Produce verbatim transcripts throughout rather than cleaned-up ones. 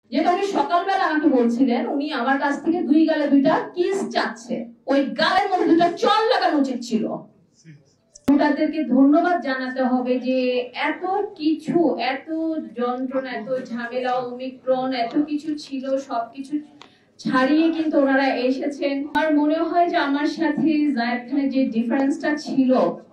যেটা উনি সকালবেলা আমাকে বলছিলেন, উনি আমার কাছ থেকে দুই গালে দুইটা কিস চাচ্ছে, ওই গালের মধ্যে দুইটা চল লাগানো উচিত ছিল। তাদেরকে ধন্যবাদ জানাতে হবে যে এত কিছু, এত যন্ত্রণা, এত ঝামেলা, ওমিক্রন, এত কিছু ছিল, সবকিছু ছাড়িয়ে কিন্তু ওনারা এসেছেন। আমার মনে হয় যে আমার সাথে জায়েদ খানের যে ডিফারেন্সটা ছিল,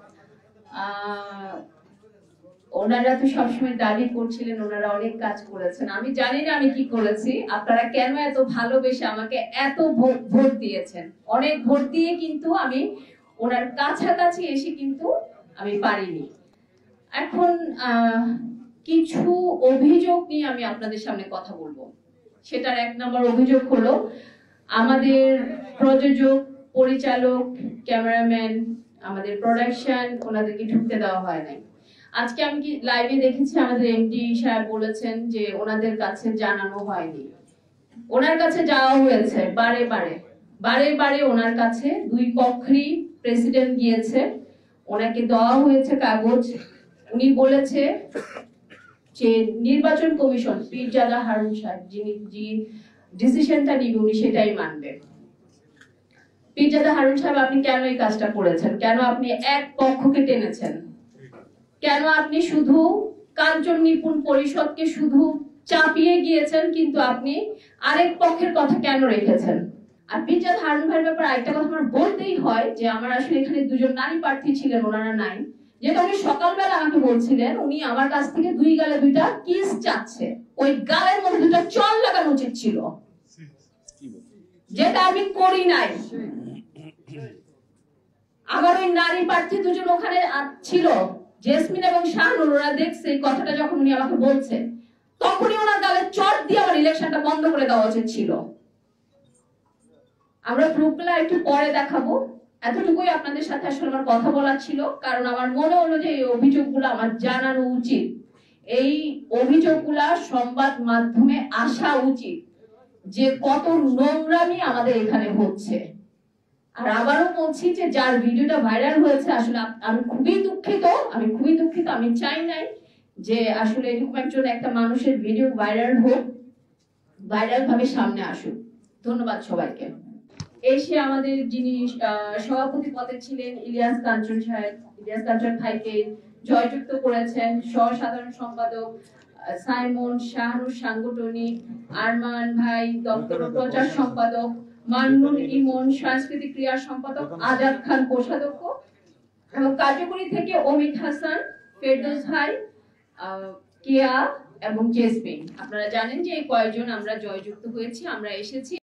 আহ ওনারা তো সবসময় দাবি করছিলেন ওনারা অনেক কাজ করেছেন। আমি জানি না আমি কি করেছি, আপনারা কেন এত ভালোবেসে আমাকে এত ভোট দিয়েছেন। অনেক ভোট দিয়ে কিন্তু আমি ওনার কাছাকাছি এসে কিন্তু আমি পারিনি। এখন কিছু অভিযোগ নিয়ে আমি আপনাদের সামনে কথা বলবো। সেটার এক নম্বর অভিযোগ হলো আমাদের প্রযোজক, পরিচালক, ক্যামেরাম্যান, আমাদের প্রোডাকশন, ওনাদেরকে ঢুকতে দেওয়া হয় নাই। আজকে আমি কি লাইভে দেখেছি আমাদের এমডি সাহেব বলেছেন যে ওনাদের কাছে জানানো হয়নি। ওনার কাছে যাওয়া হয়েছে বারে বারে বারে বারে ওনার কাছে দুই পক্ষেরই প্রেসিডেন্ট গিয়েছে, ওনাকে দেওয়া হয়েছে কাগজ। উনি বলেছে যে নির্বাচন কমিশন, পীরজাদা হারুন সাহেব যিনি যে ডিসিশনটা নিবে উনি সেটাই মানবেন। পীরজাদা হারুন সাহেব, আপনি কেন এই কাজটা করেছেন? কেন আপনি এক পক্ষকে টেনেছেন? কেন আপনি শুধু কাঞ্চন নিপুন পরিষদকে শুধু চাপিয়ে গিয়েছেন, কিন্তু আপনি আরেক পক্ষের কথা কেন রেখেছেন? আর পীরজাদা হারুন ভাইয়ের ব্যাপারে আরেকটা কথা আমার বলতেই হয় যে আমার আসলে এখানে দুজন নারী প্রার্থী ছিলেন, ওনারা নাই। যেটা উনি সকালবেলা আমাকে বলছিলেন, উনি আমার কাছ থেকে দুই গালে দুইটা কিস চাচ্ছে, ওই গালের মধ্যে দুইটা চল লাগানো উচিত ছিল, যেটা আমি করি নাই। আবার ওই নারী প্রার্থী দুজন ওখানে ছিল, জেসমিন এবং শাহনুর, ওরা দেখছে এই কথাটা যখন উনি আমাকে বলছে, তখনই ওনার গালে চট দিয়ে আমার ইলেকশনটা বন্ধ করে দেওয়া উচিত ছিল। আমরা প্রুফগুলো একটু পরে দেখাবো। এতটুকুই আপনাদের সাথে আসলে আমার কথা বলার ছিল, কারণ আমার মনে হলো যে এই অভিযোগগুলো আমার জানানো উচিত। এই অভিযোগগুলা সংবাদ মাধ্যমে আসা উচিত যে কত নোংরামি আমাদের এখানে হচ্ছে। আর আবারও বলছি যে যার ভিডিওটা ভাইরাল হয়েছে, আসলে আমি খুবই দুঃখিত, আমি খুবই দুঃখিত। আমি চাই নাই যে আসলে এরকম একজন একটা মানুষের ভিডিও ভাইরাল হোক, ভাইরাল ভাবে সামনে আসুক। ধন্যবাদ সবাইকে। এসে আমাদের যিনি সভাপতি পদে ছিলেন ইলিয়াস কাঞ্চন সাহেব, ইলিয়াস কাঞ্চন ভাইকে জয়যুক্ত করেছেন। সহ সাধারণ সম্পাদক সাইমন, শাহরুখ সাংগঠনিক, আরমান ভাই দপ্তর প্রচার সম্পাদক, মান্নুল ইমন সাংস্কৃতিক ক্রিয়া সম্পাদক, আজাদ খান কোষাধ্যক্ষ, এবং কার্যকরী থেকে অমিত হাসান, ফেরদৌস ভাই, কেয়া এবং জেসমিন। আপনারা জানেন যে এই কয়েকজন আমরা জয়যুক্ত হয়েছি, আমরা এসেছি।